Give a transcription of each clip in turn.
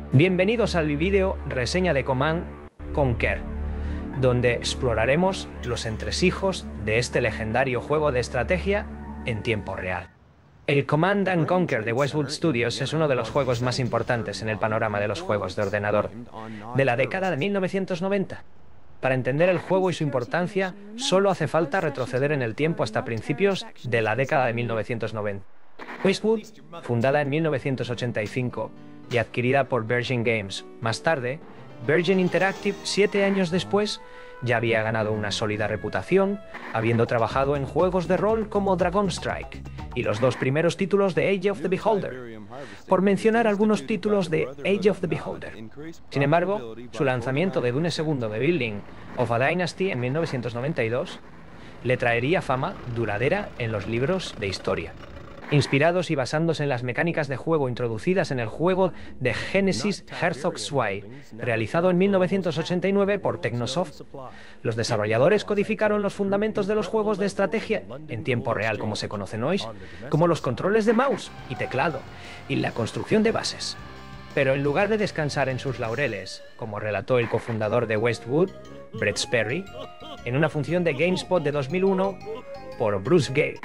Bienvenidos al vídeo reseña de Command Conquer, donde exploraremos los entresijos de este legendario juego de estrategia en tiempo real. El Command & Conquer de Westwood Studios es uno de los juegos más importantes en el panorama de los juegos de ordenador de la década de 1990. Para entender el juego y su importancia, solo hace falta retroceder en el tiempo hasta principios de la década de 1990. Westwood, fundada en 1985 y adquirida por Virgin Games. Más tarde, Virgin Interactive, 7 años después, ya había ganado una sólida reputación, habiendo trabajado en juegos de rol como Dragon Strike y los dos primeros títulos de Age of the Beholder, por mencionar algunos títulos de Age of the Beholder. Sin embargo, su lanzamiento de Dune II The Building of a Dynasty en 1992 le traería fama duradera en los libros de historia. Inspirados y basándose en las mecánicas de juego introducidas en el juego de Genesis Herzog Zwei, realizado en 1989 por Technosoft, los desarrolladores codificaron los fundamentos de los juegos de estrategia en tiempo real, como se conocen hoy, como los controles de mouse y teclado, y la construcción de bases. Pero en lugar de descansar en sus laureles, como relató el cofundador de Westwood, Brett Sperry, en una función de GameSpot de 2001 por Bruce Gale,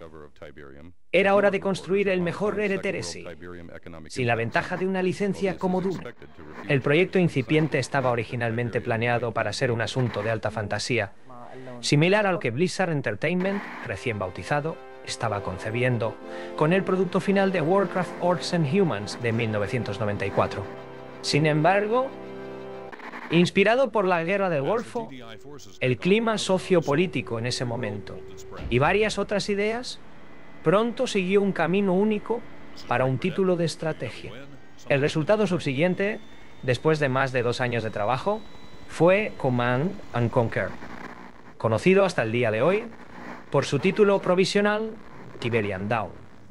era hora de construir el mejor RTS, sin la ventaja de una licencia como Dune. El proyecto incipiente estaba originalmente planeado para ser un asunto de alta fantasía, similar al que Blizzard Entertainment, recién bautizado, estaba concebiendo, con el producto final de Warcraft Orcs and Humans de 1994. Sin embargo, inspirado por la Guerra del Golfo, el clima sociopolítico en ese momento y varias otras ideas, pronto siguió un camino único para un título de estrategia. El resultado subsiguiente, después de más de 2 años de trabajo, fue Command & Conquer, conocido hasta el día de hoy por su título provisional Tiberian Dawn,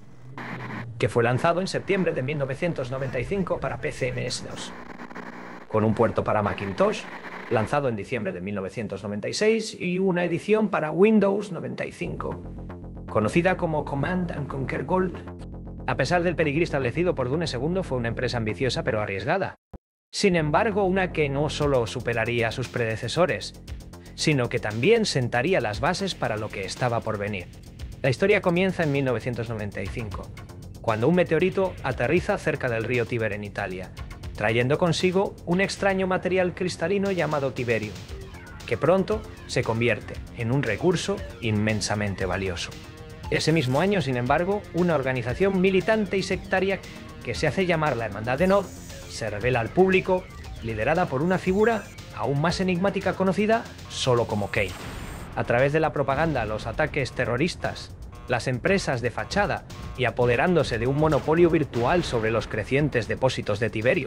que fue lanzado en septiembre de 1995 para PC MS-DOS, con un puerto para Macintosh, lanzado en diciembre de 1996, y una edición para Windows 95, conocida como Command & Conquer Gold. A pesar del pedigrí establecido por Dune II, fue una empresa ambiciosa pero arriesgada. Sin embargo, una que no solo superaría a sus predecesores, sino que también sentaría las bases para lo que estaba por venir. La historia comienza en 1995, cuando un meteorito aterriza cerca del río Tíber en Italia, trayendo consigo un extraño material cristalino llamado tiberio, que pronto se convierte en un recurso inmensamente valioso. Ese mismo año, sin embargo, una organización militante y sectaria que se hace llamar la Hermandad de Nod se revela al público, liderada por una figura aún más enigmática conocida solo como Kane. A través de la propaganda, los ataques terroristas, las empresas de fachada y apoderándose de un monopolio virtual sobre los crecientes depósitos de tiberio,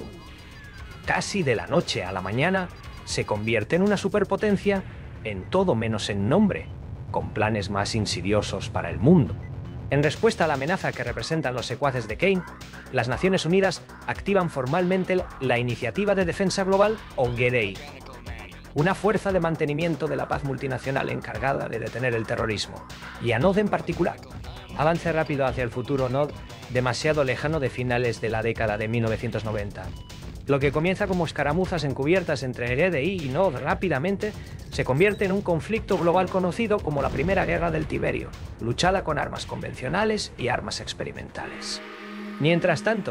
casi de la noche a la mañana se convierte en una superpotencia en todo menos en nombre, con planes más insidiosos para el mundo. En respuesta a la amenaza que representan los secuaces de Kane, las Naciones Unidas activan formalmente la Iniciativa de Defensa Global, o GDI, una fuerza de mantenimiento de la paz multinacional encargada de detener el terrorismo, y a Nod en particular. Avance rápido hacia el futuro Nod, demasiado lejano de finales de la década de 1990. Lo que comienza como escaramuzas encubiertas entre GDI y Nod rápidamente se convierte en un conflicto global conocido como la Primera Guerra del Tiberio, luchada con armas convencionales y armas experimentales. Mientras tanto,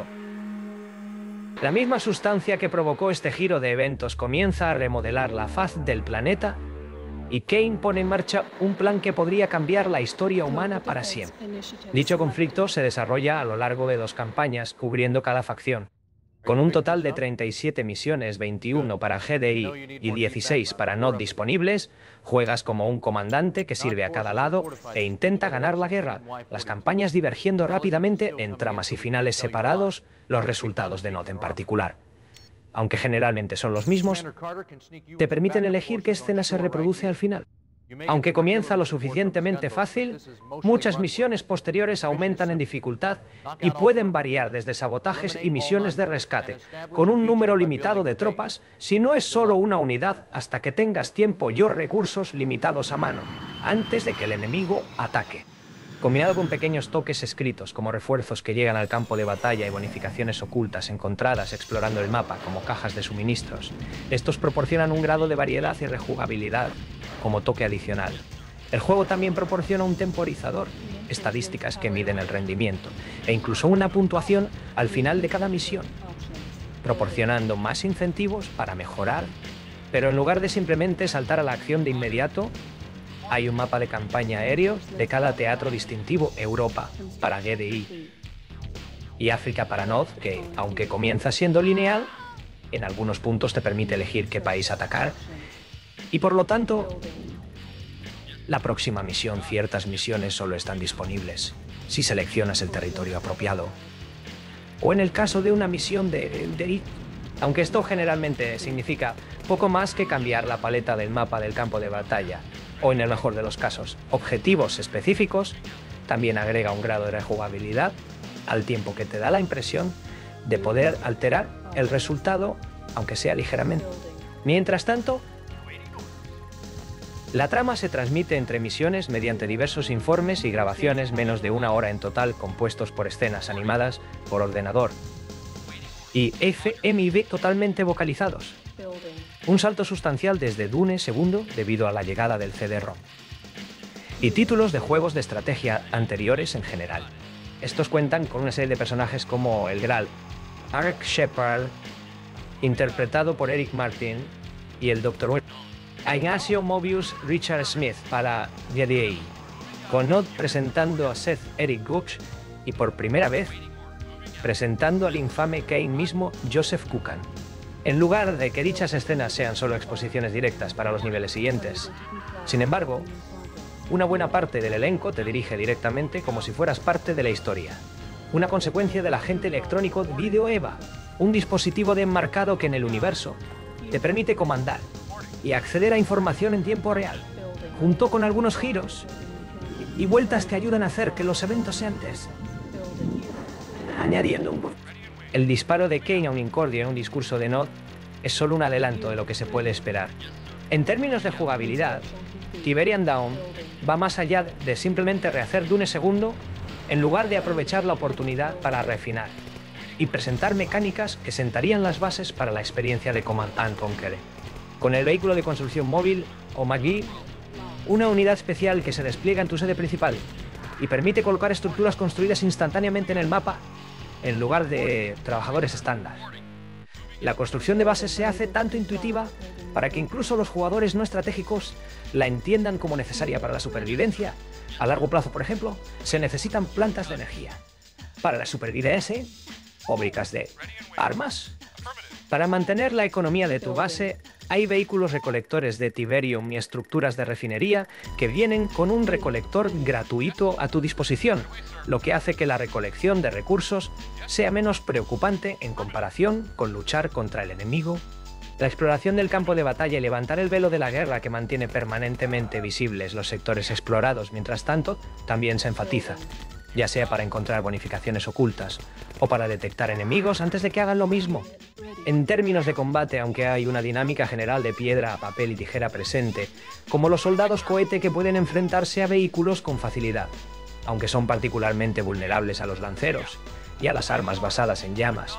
la misma sustancia que provocó este giro de eventos comienza a remodelar la faz del planeta y Kane pone en marcha un plan que podría cambiar la historia humana para siempre. Dicho conflicto se desarrolla a lo largo de 2 campañas, cubriendo cada facción, con un total de 37 misiones, 21 para GDI y 16 para Nod disponibles. Juegas como un comandante que sirve a cada lado e intenta ganar la guerra, las campañas divergiendo rápidamente en tramas y finales separados, los resultados de Nod en particular, aunque generalmente son los mismos, te permiten elegir qué escena se reproduce al final. Aunque comienza lo suficientemente fácil, muchas misiones posteriores aumentan en dificultad y pueden variar desde sabotajes y misiones de rescate, con un número limitado de tropas, si no es solo una unidad, hasta que tengas tiempo y o recursos limitados a mano, antes de que el enemigo ataque. Combinado con pequeños toques escritos como refuerzos que llegan al campo de batalla y bonificaciones ocultas encontradas explorando el mapa como cajas de suministros, estos proporcionan un grado de variedad y rejugabilidad como toque adicional. El juego también proporciona un temporizador, estadísticas que miden el rendimiento, e incluso una puntuación al final de cada misión, proporcionando más incentivos para mejorar, pero en lugar de simplemente saltar a la acción de inmediato, hay un mapa de campaña aéreo de cada teatro distintivo: Europa para GDI y África para Nod, que, aunque comienza siendo lineal, en algunos puntos te permite elegir qué país atacar, y por lo tanto, la próxima misión, ciertas misiones solo están disponibles si seleccionas el territorio apropiado. O en el caso de una misión de aunque esto generalmente significa poco más que cambiar la paleta del mapa del campo de batalla, o en el mejor de los casos, objetivos específicos, también agrega un grado de rejugabilidad, al tiempo que te da la impresión de poder alterar el resultado, aunque sea ligeramente. Mientras tanto, la trama se transmite entre misiones mediante diversos informes y grabaciones, menos de una hora en total, compuestos por escenas animadas por ordenador y FMV totalmente vocalizados. Un salto sustancial desde Dune II debido a la llegada del CD-ROM. Y títulos de juegos de estrategia anteriores en general. Estos cuentan con una serie de personajes como el Graal, Ark Shepard, interpretado por Eric Martin, y el Dr. Ignacio Mobius Richard Smith para GDI, con Nod presentando a Seth Eric Gooch y por primera vez presentando al infame Kane mismo, Joseph Kukan. En lugar de que dichas escenas sean solo exposiciones directas para los niveles siguientes. Sin embargo, una buena parte del elenco te dirige directamente como si fueras parte de la historia. Una consecuencia del agente electrónico Video Eva, un dispositivo de enmarcado que en el universo te permite comandar y acceder a información en tiempo real, junto con algunos giros y vueltas que ayudan a hacer que los eventos sean antes. Añadiendo un poco. El disparo de Kane a un incordio en un discurso de Nod es solo un adelanto de lo que se puede esperar. En términos de jugabilidad, Tiberian Dawn va más allá de simplemente rehacer Dune II en lugar de aprovechar la oportunidad para refinar y presentar mecánicas que sentarían las bases para la experiencia de Command & Conquer. Con el vehículo de construcción móvil, o McGee, una unidad especial que se despliega en tu sede principal y permite colocar estructuras construidas instantáneamente en el mapa en lugar de trabajadores estándar. La construcción de bases se hace tanto intuitiva para que incluso los jugadores no estratégicos la entiendan como necesaria para la supervivencia. A largo plazo, por ejemplo, se necesitan plantas de energía. Para la supervivencia, fábricas de armas. Para mantener la economía de tu base, hay vehículos recolectores de Tiberium y estructuras de refinería que vienen con un recolector gratuito a tu disposición, lo que hace que la recolección de recursos sea menos preocupante en comparación con luchar contra el enemigo. La exploración del campo de batalla y levantar el velo de la guerra que mantiene permanentemente visibles los sectores explorados mientras tanto también se enfatiza, ya sea para encontrar bonificaciones ocultas o para detectar enemigos antes de que hagan lo mismo. En términos de combate, aunque hay una dinámica general de piedra, papel y tijera presente, como los soldados cohete que pueden enfrentarse a vehículos con facilidad, aunque son particularmente vulnerables a los lanceros y a las armas basadas en llamas.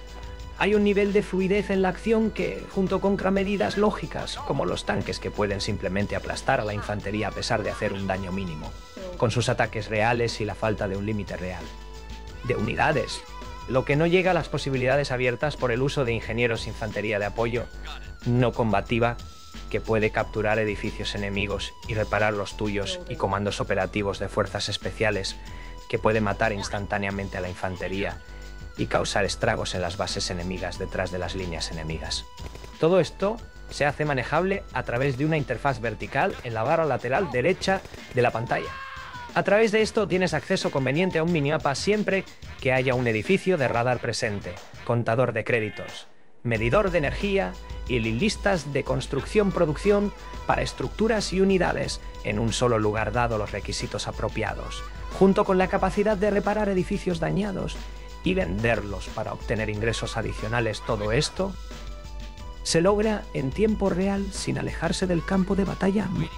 Hay un nivel de fluidez en la acción que, junto con medidas lógicas, como los tanques que pueden simplemente aplastar a la infantería a pesar de hacer un daño mínimo, con sus ataques reales y la falta de un límite real de unidades, lo que no llega a las posibilidades abiertas por el uso de ingenieros de infantería de apoyo no combativa que puede capturar edificios enemigos y reparar los tuyos, y comandos operativos de fuerzas especiales que puede matar instantáneamente a la infantería y causar estragos en las bases enemigas detrás de las líneas enemigas. Todo esto se hace manejable a través de una interfaz vertical en la barra lateral derecha de la pantalla. A través de esto tienes acceso conveniente a un minimapa siempre que haya un edificio de radar presente, contador de créditos, medidor de energía y listas de construcción-producción para estructuras y unidades en un solo lugar dado los requisitos apropiados, junto con la capacidad de reparar edificios dañados y venderlos para obtener ingresos adicionales. Todo esto se logra en tiempo real sin alejarse del campo de batalla.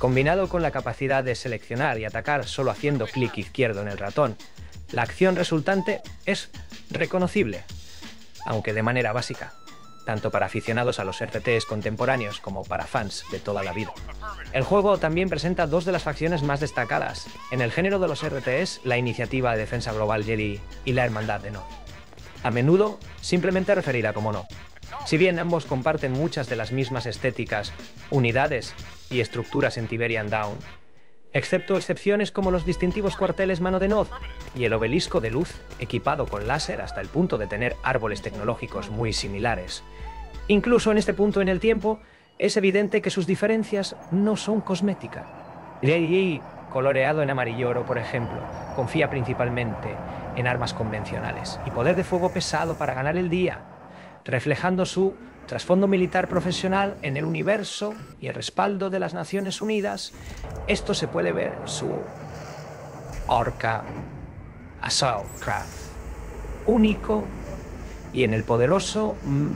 Combinado con la capacidad de seleccionar y atacar solo haciendo clic izquierdo en el ratón, la acción resultante es reconocible, aunque de manera básica, tanto para aficionados a los RTSs contemporáneos como para fans de toda la vida. El juego también presenta dos de las facciones más destacadas en el género de los RTS, la Iniciativa de Defensa Global Jedi y la Hermandad de Noth, a menudo simplemente referida como Noth. Si bien ambos comparten muchas de las mismas estéticas, unidades y estructuras en Tiberian Dawn, excepto excepciones como los distintivos cuarteles Mano de Noth y el obelisco de luz equipado con láser hasta el punto de tener árboles tecnológicos muy similares. Incluso en este punto en el tiempo, es evidente que sus diferencias no son cosméticas. Jedi, coloreado en amarillo oro, por ejemplo, confía principalmente en armas convencionales y poder de fuego pesado para ganar el día, reflejando su trasfondo militar profesional en el universo y el respaldo de las Naciones Unidas. Esto se puede ver en su Orca Assault Craft único y en el poderoso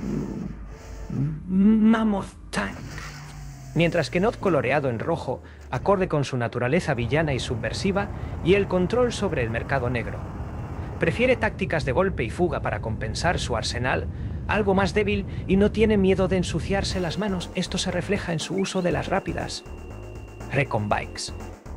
Mammoth Tank. Mientras que Noth, coloreado en rojo, acorde con su naturaleza villana y subversiva y el control sobre el mercado negro. Prefiere tácticas de golpe y fuga para compensar su arsenal, algo más débil, y no tiene miedo de ensuciarse las manos. Esto se refleja en su uso de las rápidas Recon Bikes.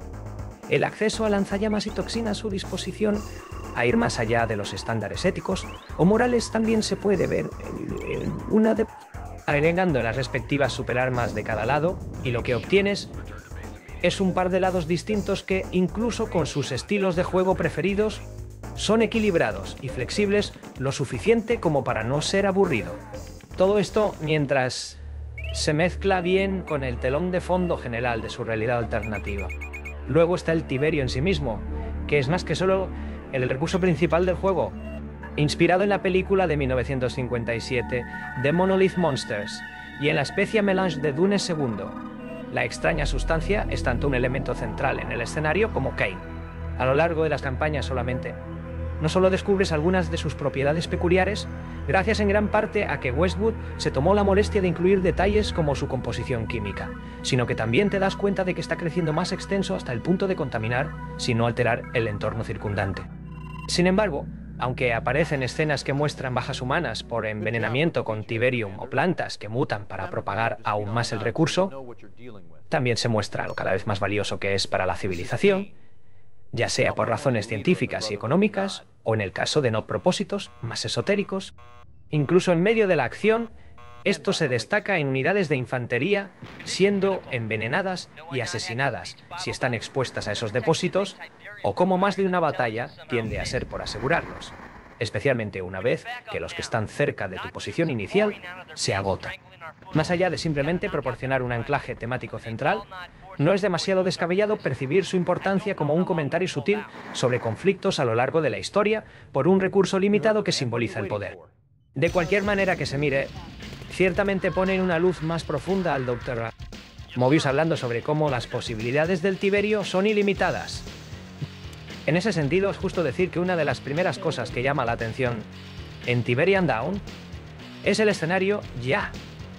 El acceso a lanzallamas y toxina a su disposición, a ir más allá de los estándares éticos o morales, también se puede ver en una de... agregando las respectivas superarmas de cada lado, y lo que obtienes es un par de lados distintos que, incluso con sus estilos de juego preferidos, son equilibrados y flexibles lo suficiente como para no ser aburrido. Todo esto mientras se mezcla bien con el telón de fondo general de su realidad alternativa. Luego está el Tiberio en sí mismo, que es más que solo el recurso principal del juego. Inspirado en la película de 1957 The Monolith Monsters y en la especie melange de Dune II, la extraña sustancia es tanto un elemento central en el escenario como Kane. A lo largo de las campañas no solo descubres algunas de sus propiedades peculiares, gracias en gran parte a que Westwood se tomó la molestia de incluir detalles como su composición química, sino que también te das cuenta de que está creciendo más extenso hasta el punto de contaminar, sin no alterar el entorno circundante. Sin embargo, aunque aparecen escenas que muestran bajas humanas por envenenamiento con Tiberium o plantas que mutan para propagar aún más el recurso, también se muestra lo cada vez más valioso que es para la civilización, ya sea por razones científicas y económicas, o en el caso de no propósitos más esotéricos. Incluso en medio de la acción, esto se destaca en unidades de infantería siendo envenenadas y asesinadas si están expuestas a esos depósitos, o como más de una batalla tiende a ser por asegurarlos, especialmente una vez que los que están cerca de tu posición inicial se agotan. Más allá de simplemente proporcionar un anclaje temático central, no es demasiado descabellado percibir su importancia como un comentario sutil sobre conflictos a lo largo de la historia por un recurso limitado que simboliza el poder. De cualquier manera que se mire, ciertamente pone en una luz más profunda al Dr. Mobius hablando sobre cómo las posibilidades del Tiberio son ilimitadas. En ese sentido, es justo decir que una de las primeras cosas que llama la atención en Tiberian Dawn es el escenario ya.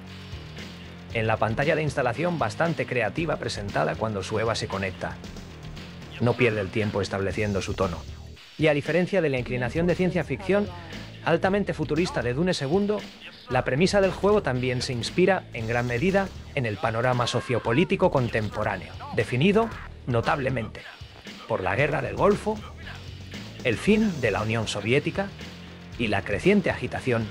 En la pantalla de instalación bastante creativa presentada cuando su EVA se conecta. No pierde el tiempo estableciendo su tono. Y a diferencia de la inclinación de ciencia ficción altamente futurista de Dune II, la premisa del juego también se inspira en gran medida en el panorama sociopolítico contemporáneo, definido notablemente por la Guerra del Golfo, el fin de la Unión Soviética y la creciente agitación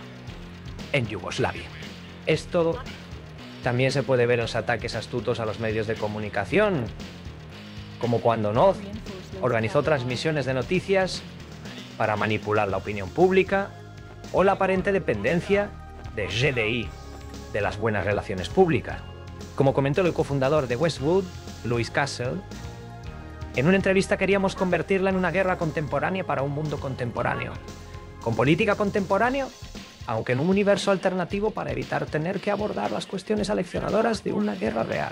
en Yugoslavia. Esto también se puede ver en los ataques astutos a los medios de comunicación, como cuando Noth organizó transmisiones de noticias para manipular la opinión pública, o la aparente dependencia de GDI de las buenas relaciones públicas. Como comentó el cofundador de Westwood, Louis Castle, en una entrevista queríamos convertirla en una guerra contemporánea para un mundo contemporáneo, con política contemporánea, aunque en un universo alternativo para evitar tener que abordar las cuestiones aleccionadoras de una guerra real.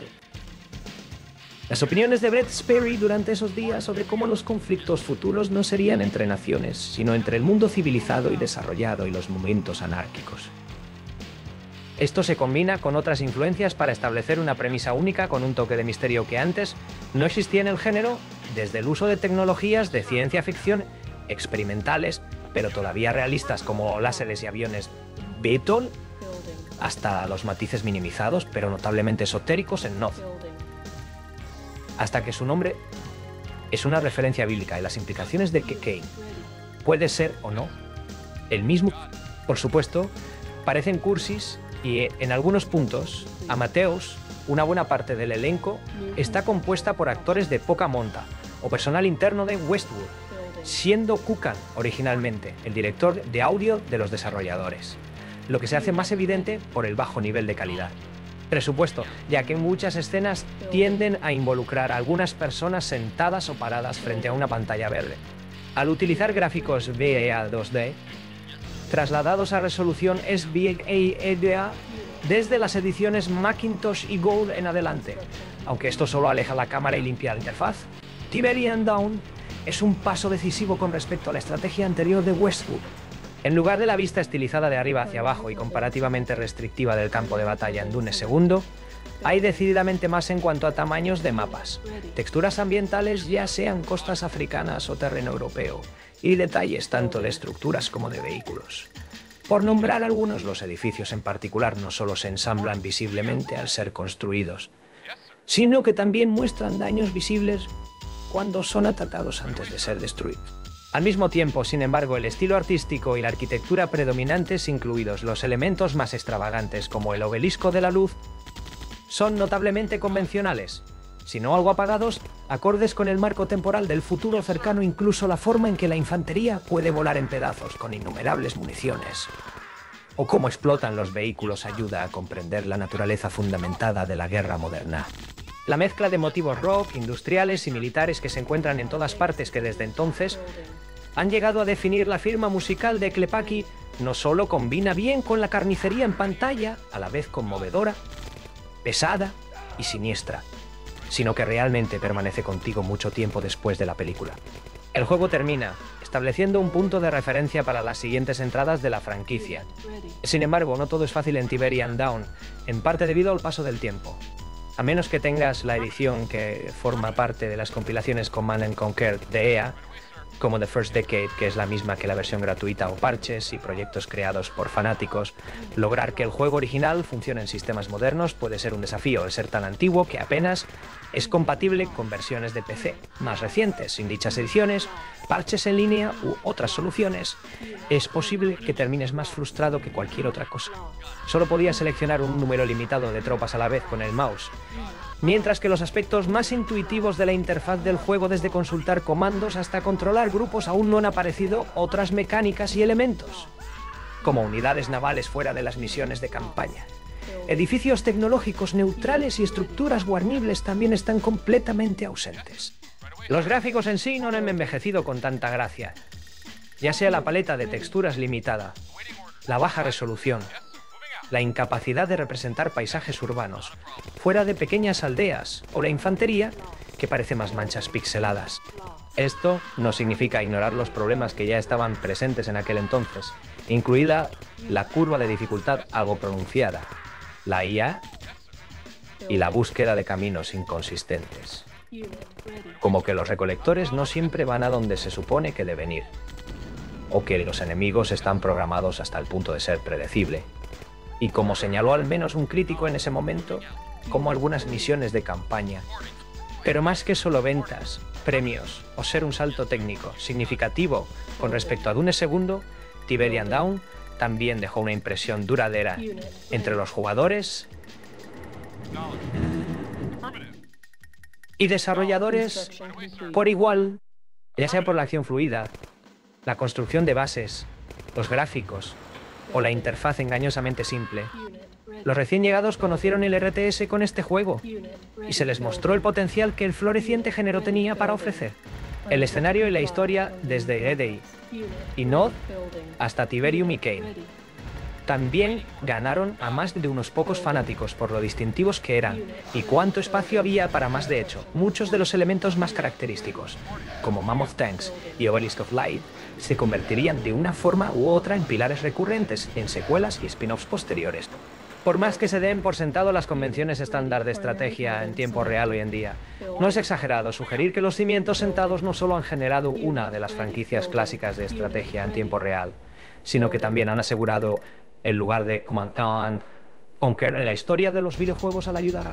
Las opiniones de Brett Sperry durante esos días sobre cómo los conflictos futuros no serían entre naciones, sino entre el mundo civilizado y desarrollado y los momentos anárquicos. Esto se combina con otras influencias para establecer una premisa única con un toque de misterio que antes no existía en el género, desde el uso de tecnologías de ciencia ficción experimentales, pero todavía realistas como láseres y aviones Beetle, hasta los matices minimizados, pero notablemente esotéricos en Nod. Hasta que su nombre es una referencia bíblica y las implicaciones de que Cain puede ser o no el mismo, por supuesto, parecen cursis y en algunos puntos, Amadeus, una buena parte del elenco, está compuesta por actores de poca monta o personal interno de Westwood, siendo Kukan originalmente el director de audio de los desarrolladores, lo que se hace más evidente por el bajo nivel de calidad. Presupuesto, ya que muchas escenas tienden a involucrar a algunas personas sentadas o paradas frente a una pantalla verde. Al utilizar gráficos VEA 2D, trasladados a resolución SVA desde las ediciones Macintosh y Gold en adelante, aunque esto solo aleja la cámara y limpia la interfaz, Tiberian Dawn es un paso decisivo con respecto a la estrategia anterior de Westwood. En lugar de la vista estilizada de arriba hacia abajo y comparativamente restrictiva del campo de batalla en Dune II, hay decididamente más en cuanto a tamaños de mapas, texturas ambientales ya sean costas africanas o terreno europeo, y detalles tanto de estructuras como de vehículos. Por nombrar algunos, los edificios en particular no solo se ensamblan visiblemente al ser construidos, sino que también muestran daños visibles cuando son atacados antes de ser destruidos. Al mismo tiempo, sin embargo, el estilo artístico y la arquitectura predominantes, incluidos los elementos más extravagantes como el obelisco de la luz, son notablemente convencionales, si no algo apagados, acordes con el marco temporal del futuro cercano, incluso la forma en que la infantería puede volar en pedazos con innumerables municiones. O cómo explotan los vehículos ayuda a comprender la naturaleza fundamentada de la guerra moderna. La mezcla de motivos rock, industriales y militares que se encuentran en todas partes que desde entonces han llegado a definir la firma musical de Klepaki no solo combina bien con la carnicería en pantalla, a la vez conmovedora, pesada y siniestra, sino que realmente permanece contigo mucho tiempo después de la película. El juego termina estableciendo un punto de referencia para las siguientes entradas de la franquicia. Sin embargo, no todo es fácil en Tiberian Dawn, en parte debido al paso del tiempo. A menos que tengas la edición que forma parte de las compilaciones Command & Conquer de EA, como The First Decade, que es la misma que la versión gratuita, o parches y proyectos creados por fanáticos, lograr que el juego original funcione en sistemas modernos puede ser un desafío al ser tan antiguo que apenas es compatible con versiones de PC más recientes. Sin dichas ediciones, parches en línea u otras soluciones, es posible que termines más frustrado que cualquier otra cosa. Solo podías seleccionar un número limitado de tropas a la vez con el mouse, mientras que los aspectos más intuitivos de la interfaz del juego, desde consultar comandos hasta controlar grupos, aún no han aparecido otras mecánicas y elementos, como unidades navales fuera de las misiones de campaña. Edificios tecnológicos neutrales y estructuras guarnibles también están completamente ausentes. Los gráficos en sí no han envejecido con tanta gracia, ya sea la paleta de texturas limitada, la baja resolución, la incapacidad de representar paisajes urbanos, fuera de pequeñas aldeas, o la infantería, que parece más manchas pixeladas. Esto no significa ignorar los problemas que ya estaban presentes en aquel entonces, incluida la curva de dificultad algo pronunciada, la IA y la búsqueda de caminos inconsistentes. Como que los recolectores no siempre van a donde se supone que deben ir, o que los enemigos están programados hasta el punto de ser predecible. Y como señaló al menos un crítico en ese momento, como algunas misiones de campaña. Pero más que solo ventas, premios o ser un salto técnico significativo con respecto a Dune II, Tiberian Dawn también dejó una impresión duradera entre los jugadores y desarrolladores por igual, ya sea por la acción fluida, la construcción de bases, los gráficos o la interfaz engañosamente simple. Los recién llegados conocieron el RTS con este juego y se les mostró el potencial que el floreciente género tenía para ofrecer. El escenario y la historia desde EDI y Nod hasta Tiberium y Cain también ganaron a más de unos pocos fanáticos por lo distintivos que eran y cuánto espacio había para más. De hecho, muchos de los elementos más característicos, como Mammoth Tanks y Obelisk of Light, se convertirían de una forma u otra en pilares recurrentes en secuelas y spin-offs posteriores. Por más que se den por sentado las convenciones estándar de estrategia en tiempo real hoy en día, no es exagerado sugerir que los cimientos sentados no solo han generado una de las franquicias clásicas de estrategia en tiempo real, sino que también han asegurado el lugar de Command & Conquer en la historia de los videojuegos al ayudar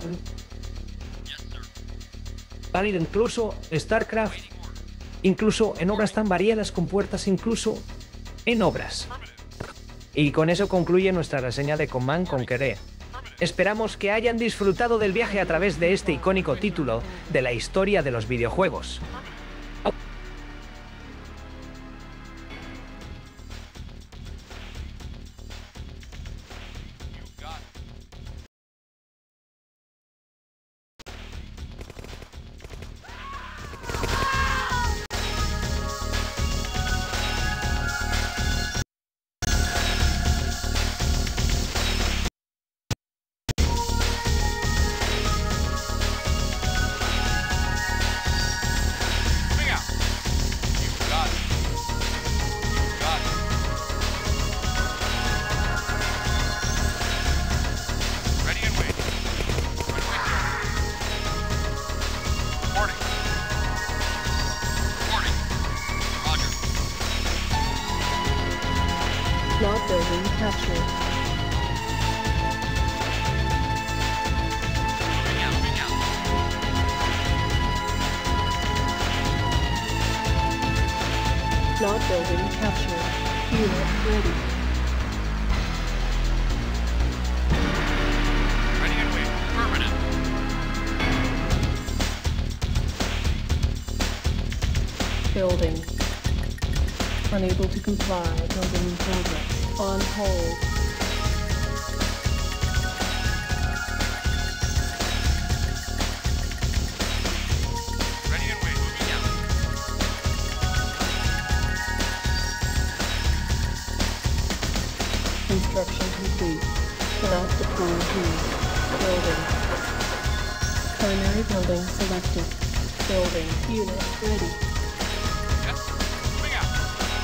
a incluso StarCraft, incluso en obras tan variadas con puertas, incluso en obras. Y con eso concluye nuestra reseña de Command & Conquer. Esperamos que hayan disfrutado del viaje a través de este icónico título de la historia de los videojuegos. Plot building captured. Plot building captured. Unit ready. Ready and wait. Affirmative. Building. Unable to comply. Building in progress. On hold. Ready and wait. Moving out. Construction complete. Cannot deploy here. Building. Primary building selected. Building. Unit ready. Yes. Moving out.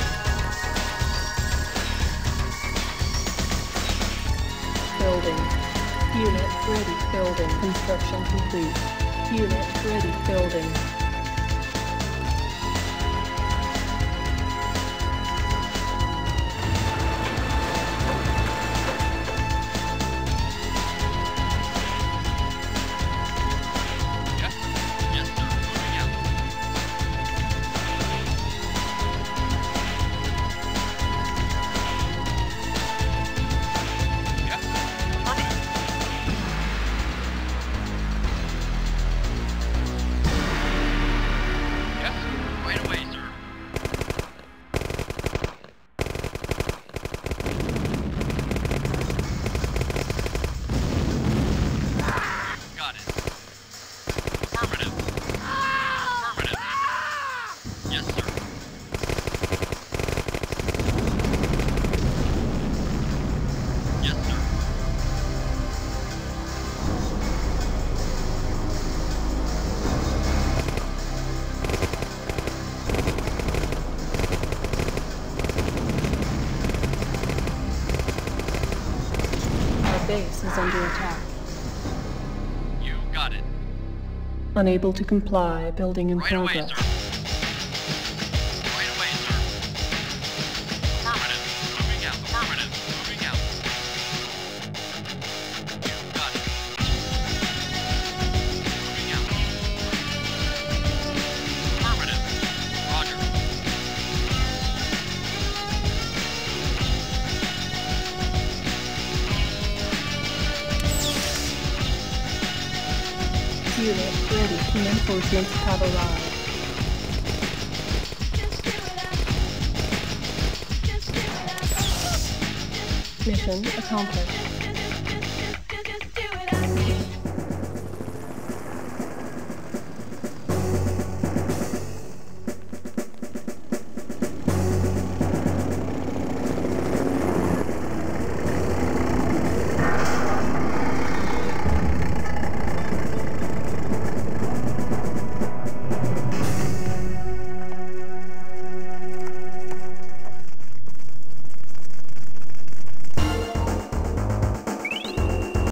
Building. Unit ready. Building. Construction complete. Unit ready. Building. Yes. Yes, sir. Moving out. Yes. Affirmative. Yes. Right away, sir. Got it. Affirmative. Affirmative. Yes, sir. Yes, sir. Our base is under attack. You got it. Unable to comply. Building in Right away, progress. sir. Right away, sir. Affirmative. Moving out. Affirmative. Moving out. You got it. Moving out. Affirmative. Roger. Unit ready. Reinforcements have arrived. Mission accomplished.